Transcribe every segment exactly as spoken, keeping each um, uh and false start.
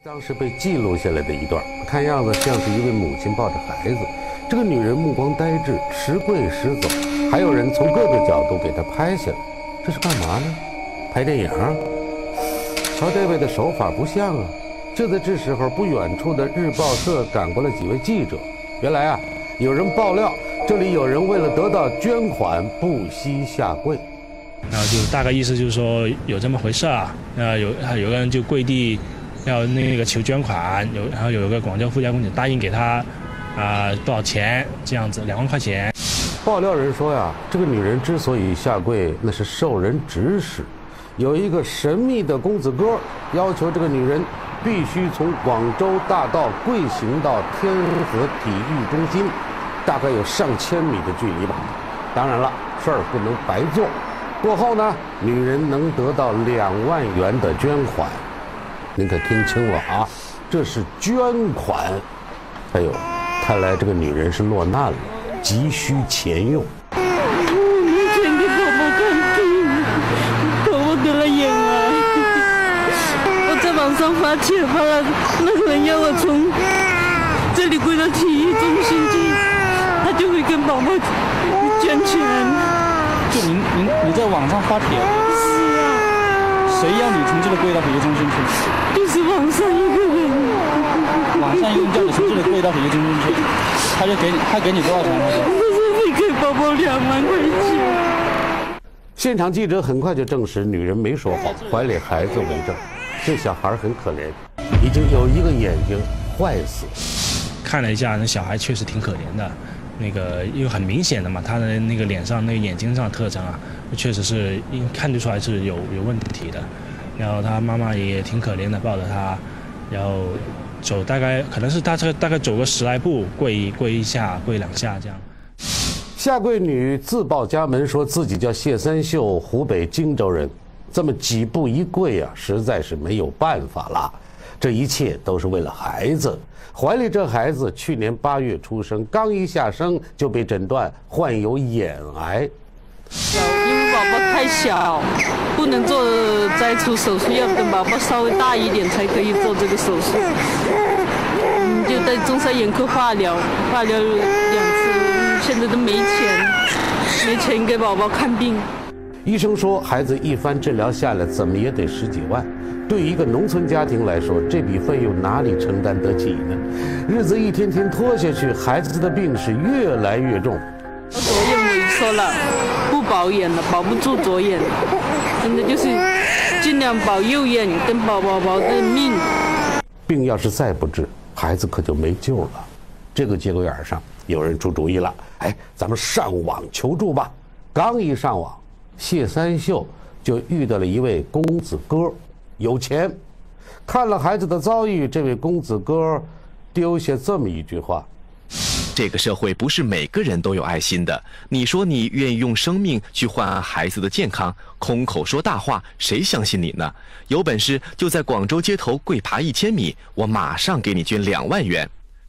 当时被记录下来的一段，看样子像是一位母亲抱着孩子，这个女人目光呆滞，时跪时走，还有人从各个角度给她拍下来，这是干嘛呢？拍电影？瞧这位的手法不像啊！就在这时候，不远处的日报社赶过来几位记者，原来啊，有人爆料，这里有人为了得到捐款不惜下跪。 然后就大概意思就是说有这么回事啊，呃有有个人就跪地要那个求捐款，有然后有个广交富家公子答应给他啊、呃、多少钱这样子，两万块钱。 爆料人说呀，这个女人之所以下跪，那是受人指使，有一个神秘的公子哥要求这个女人必须从广州大道跪行到天河体育中心，大概有上千米的距离吧。当然了，事儿不能白做。过后呢，女人能得到两万元的捐款。您可听清了啊，这是捐款。还有，看来这个女人是落难了，急需钱用。 我没钱给宝宝看病，宝宝得了眼癌。我在网上发帖发了，那个人要我从这里跪到体育中心去，他就会跟宝宝捐钱。 就您您你在网上发帖？ 是啊。 谁要你从这里跪到体育中心去？ 就是网上一个人。 网上一个人叫你从这里跪到体育中心去，他就给你，他给你多少钱？他说。 他说你给宝宝两万块钱。 现场记者很快就证实，女人没说谎，怀里孩子为证。这小孩很可怜，已经有一个眼睛坏死。 看了一下，那小孩确实挺可怜的。那个因为很明显的嘛，他的那个脸上、那个眼睛上的特征啊，确实是看得出来是有有问题的。然后他妈妈也挺可怜的，抱着他，然后走大概可能是大概大概走个十来步，跪跪一下，跪两下这样。 下跪女自报家门，说自己叫谢三秀，湖北荆州人。这么几步一跪啊，实在是没有办法了。这一切都是为了孩子。怀里这孩子去年八月出生，刚一下生就被诊断患有眼癌。 因为宝宝太小，不能做摘除手术，要等宝宝稍微大一点才可以做这个手术。嗯，就在中山眼科化疗，化疗两次，现在都没钱，没钱给宝宝看病。 医生说，孩子一番治疗下来，怎么也得十几万。对一个农村家庭来说，这笔费用哪里承担得起呢？日子一天天拖下去，孩子的病是越来越重。 左眼萎缩了，不保眼了，保不住左眼，真的就是尽量保右眼，跟保宝宝的命。 病要是再不治，孩子可就没救了。这个节骨眼上，有人出主意了，哎，咱们上网求助吧。刚一上网，谢三秀就遇到了一位公子哥，有钱。看了孩子的遭遇，这位公子哥丢下这么一句话： 这个社会不是每个人都有爱心的。你说你愿意用生命去换孩子的健康，空口说大话，谁相信你呢？有本事就在广州街头跪爬一千米，我马上给你捐两万元。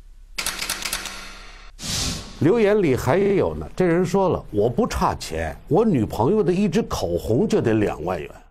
留言里还有呢，这人说了，我不差钱，我女朋友的一支口红就得两万元。